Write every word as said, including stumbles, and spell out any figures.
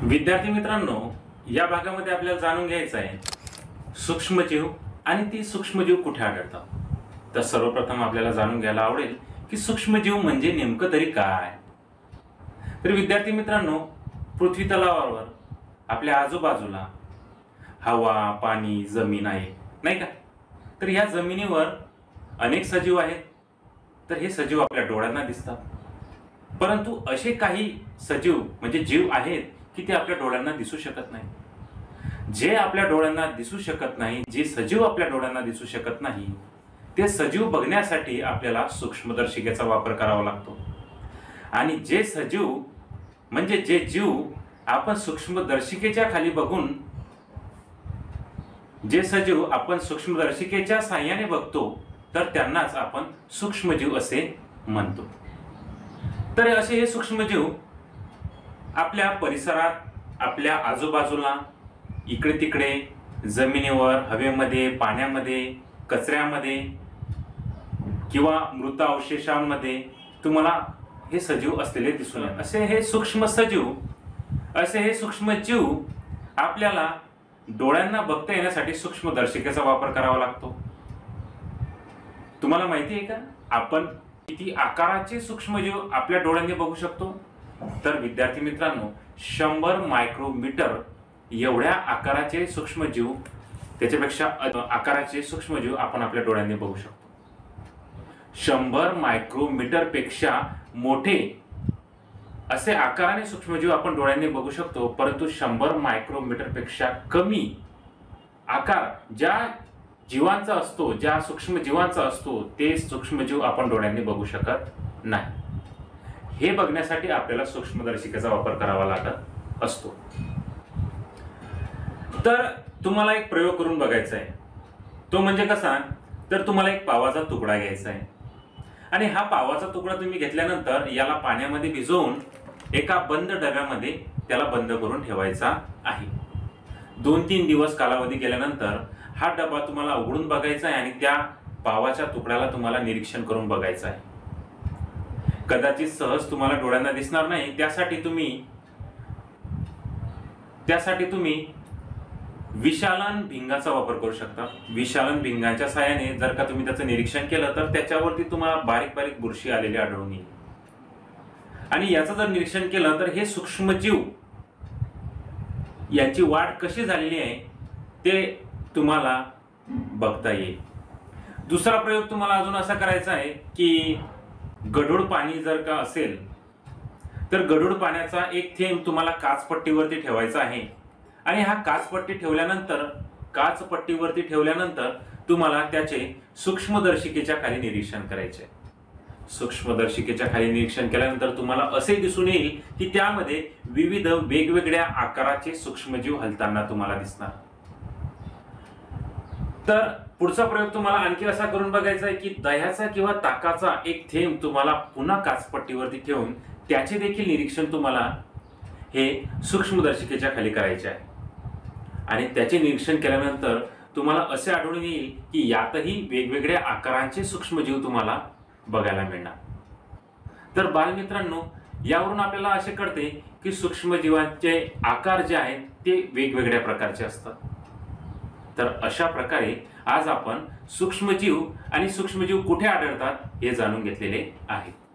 विद्यार्थी मित्रांनो, या भागामध्ये आपल्याला जाणून घ्यायचं आहे सूक्ष्मजीव आणि ती सूक्ष्मजीव कुठे आढळतात। तर सर्वप्रथम आपल्याला जाणून घ्यायला आवडेल की सूक्ष्मजीव म्हणजे नेमकं तरी काय। तर विद्यार्थी मित्रांनो, पृथ्वी तलावावर आपल्या आजूबाजूला हवा, पाणी, जमीन आहे, नाही का। तर या जमिनीवर अनेक सजीव आहेत। तर हे सजीव आपल्या डोळ्यांना दिसतात, परंतु असे काही सजीव म्हणजे जीव आहेत की ते आपल्या डोळ्यांना दिसू शकत नाही। जे आपल्या डोळ्यांना दिसू शकत नाही, जे सजीव आपल्या डोळ्यांना दिसू शकत नाही, ते सजीव बघण्यासाठी आपल्याला सूक्ष्मदर्शिकेचा वापर करावा लागतो। आणि जे सजीव म्हणजे जे जीव आपण सूक्ष्मदर्शिकेच्या खाली बघून, जे सजीव आपण सूक्ष्मदर्शिकेच्या साहाय्याने बघतो, तर त्यांनाच आपण सूक्ष्मजीव असे म्हणतो। तर असे हे सूक्ष्मजीव आपल्या परिसरात, आपल्या आजूबाजूला, इकडे तिकडे, जमिनीवर, हवेमध्ये, पाण्यामध्ये, कचऱ्यामध्ये किंवा मृत अवशेषांमध्ये तुम्हाला हे सजीव असलेले दिसून येतात। असे हे सूक्ष्म सजीव, असे हे सूक्ष्मजीव आपल्याला डोळ्यांना बघता येण्यासाठी सूक्ष्मदर्शिकेचा वापर करावा लागतो। तुम्हाला माहिती आहे का, आपण किती आकाराचे सूक्ष्मजीव आपल्या डोळ्यांनी बघू शकतो? तर विद्यार्थी मित्रांनो, शंभर मायक्रोमीटर एवढ्या आकाराचे सूक्ष्मजीव, त्याच्यापेक्षा आकाराचे सूक्ष्मजीव आपण आपल्या डोळ्यांनी बघू शकतो। शंभर मायक्रोमीटर पेक्षा मोठे असे आकाराने सूक्ष्मजीव आपण डोळ्यांनी बघू शकतो, परंतु शंभर मायक्रोमीटर पेक्षा कमी आकार ज्या जीवांचा असतो, ज्या सूक्ष्मजीवांचा असतो, ते सूक्ष्मजीव आपण डोळ्यांनी बघू शकत नाही। हे बघण्यासाठी आपल्याला सूक्ष्मदर्शिकेचा वापर करावा लागत असतो। तर तुम्हाला एक प्रयोग करून बघायचा आहे। तो म्हणजे कसा, तर तुम्हाला एक पावाचा तुकडा घ्यायचा आहे आणि हा पावाचा तुकडा तुम्ही घेतल्यानंतर याला पाण्यामध्ये भिजवून एका बंद डब्यामध्ये त्याला बंद करून ठेवायचा आहे। दोन तीन दिवस कालावधी गेल्यानंतर हा डबा तुम्हाला उघडून बघायचा आहे आणि त्या पावाच्या तुकड्याला तुम्हाला निरीक्षण करून बघायचं आहे। कदाचित सहज तुम्हाला डोळ्यांना दिसणार नाही, त्यासाठी तुम्ही त्यासाठी तुम्ही विशालन भिंगाचा वापर करू शकता। विशालन भिंगाच्या साहाय्याने जर का तुम्ही त्याचं निरीक्षण केलं तर त्याच्यावरती तुम्हाला बारीक बारीक बुरशी आलेली आढळून येईल। आणि याचं जर निरीक्षण केलं तर हे सूक्ष्मजीव यांची वाढ कशी झालेली आहे ते तुम्हाला बघता येईल। दुसरा प्रयोग तुम्हाला अजून असा करायचा आहे की गढूळ पाणी जर का असेल तर गढूळ पाण्याचा एक थेंब तुम्हाला काचपट्टीवरती ठेवायचा आहे आणि हा काचपट्टी ठेवल्यानंतर काचपट्टीवरती ठेवल्यानंतर तुम्हाला त्याचे सूक्ष्मदर्शिकेच्या खाली निरीक्षण करायचे। सूक्ष्मदर्शिकेच्या खाली निरीक्षण केल्यानंतर तुम्हाला असे दिसून येईल की त्यामध्ये विविध वेगवेगळ्या आकाराचे सूक्ष्मजीव हलताना तुम्हाला दिसणार। तर पुढचा प्रयोग तुम्हाला आणखी असा करून बघायचा आहे की दह्याचा किंवा ताकाचा एक थेंब तुम्हाला पुन्हा काचपट्टीवरती ठेवून त्याचे देखील निरीक्षण तुम्हाला हे सूक्ष्मदर्शिकेच्या खाली करायचे आहे। आणि त्याचे निरीक्षण केल्यानंतर तुम्हाला असे आढळून येईल की यातही वेगवेगळ्या आकारांचे सूक्ष्मजीव तुम्हाला बघायला मिळणार। तर बालमित्रांनो, यावरून आपल्याला असे कळते की सूक्ष्मजीवांचे आकार जे आहेत ते वेगवेगळ्या प्रकारचे असतात। तर अशा प्रकारे आज आपण सूक्ष्मजीव आणि सूक्ष्मजीव कुठे आढळतात हे जाणून घेतलेले आहे।